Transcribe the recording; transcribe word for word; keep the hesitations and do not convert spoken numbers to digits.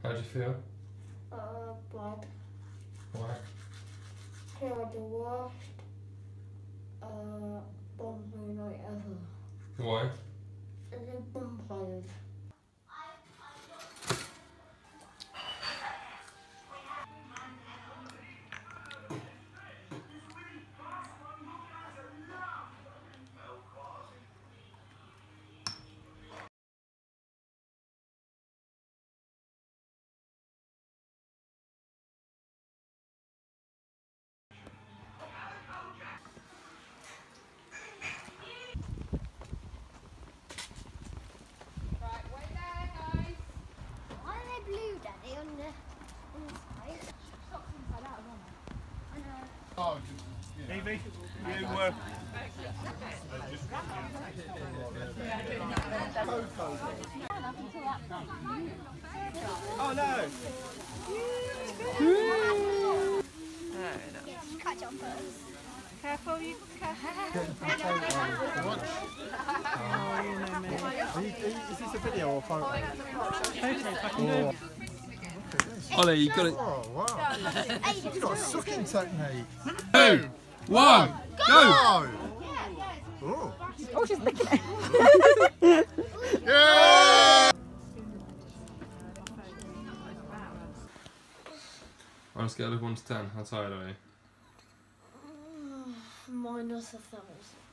How do you feel? Uh, bad. Why? They are the worst uh, bonfire night ever. Why? And they're bonfires. Blue, Daddy, on the, on the side. Socks inside out, aren't they? I know. Oh, just, you know. Evie, you were. Oh no! Catch up first. Careful, you careful. Watch. Oh, you know me. Are you, is this a video or photo? Photo, if I can do. Ollie, you got it. Oh wow! You've got a sucking technique. Two, one, go! Oh! Oh, she's licking it. Yeah! On a scale of one to ten, how tired are you? Minus a thousand.